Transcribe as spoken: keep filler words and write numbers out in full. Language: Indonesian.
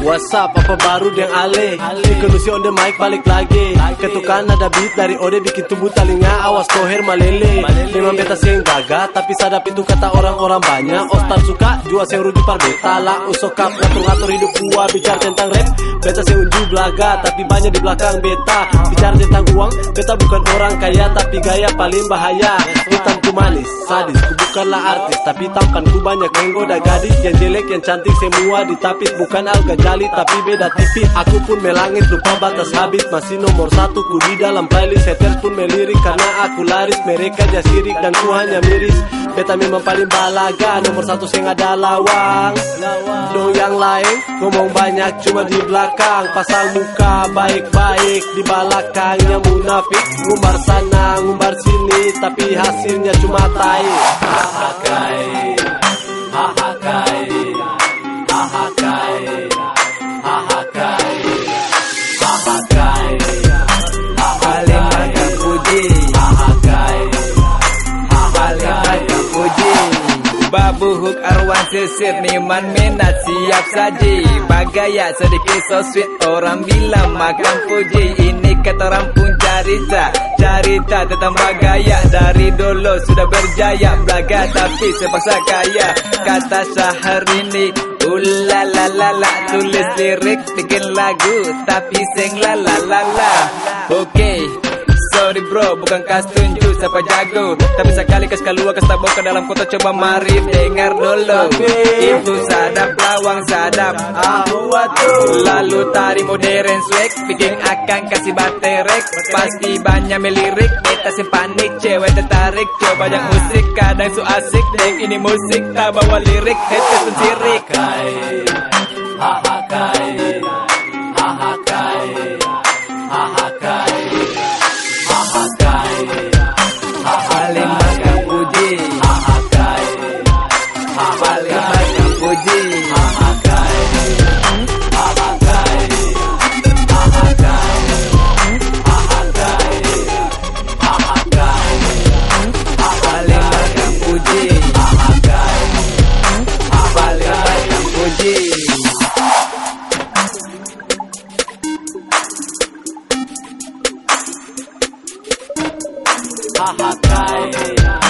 What's up, apa baru yang ale? Ikonusi on the mic balik lagi. Ketukan ada beat dari Ode bikin tubuh telinga. Awas toher malele. Memang beta sing gaga, tapi sadap itu kata orang-orang banyak. Ostar suka, jual sing rujuk par beta lah. Usokap ngatur-ngatur hidup gua. Bicara tentang rap, beta sing unjuk belaga. Tapi banyak di belakang beta. Bicara tentang uang, beta bukan orang kaya. Tapi gaya paling bahaya. Hitamku manis, sadis, ku bukanlah artis. Tapi tampanku banyak menggoda gadis. Yang jelek, yang cantik semua ditapis. Bukan alga jali tapi beda tipis. Aku pun melangit lupa batas habis. Masih nomor satu ku di dalam playlist. Haters pun melirik karena aku laris. Mereka jasirik dan ku hanya miris. Beta memang paling balaga. Nomor satu sing ada lawang. Dong yang lain ngomong banyak cuma di belakang. Pasang muka baik-baik, di belakangnya munafik. Ngumbar sana ngumbar sini tapi hasilnya cuma tai. Hahakai, hahakai, hahakai, hahakai, hahakai, paling banyak puji, hahakai, paling banyak puji. Babu Hook Arwan sisir Niman minat siap saji. Bagaya sedikit so sweet, orang bilang makan puji. Ini kata orang pun cerita, cerita tentang bagaya. Dari dulu sudah berjaya, belaga tapi sepaksa kaya. Kata Syahrini, ulalalala, tulis lirik bikin lagu tapi sing la la la la. Oke, sorry bro, bukan kas tunjuk siapa jago, tapi sekali kas keluar kas tabok ke dalam kota. Coba mari dengar dulu. Itu sadap lawang sadap ahuatu. Lalu tari modern swag bikin akan kasih baterek. Pasti banyak melirik, kita simpanik cewek tertarik. Coba yang musik kadang su asik, deng ini musik tak bawa lirik. Haters pun sirik. Hahakai, hahakai, hahakai, hahakai, Paling banyak puji, hahakai, paling banyak puji. hahakai, hahakai, hahakai, hahakai, hahakai, Paling banyak puji, hahakai, paling banyak puji. hahakai.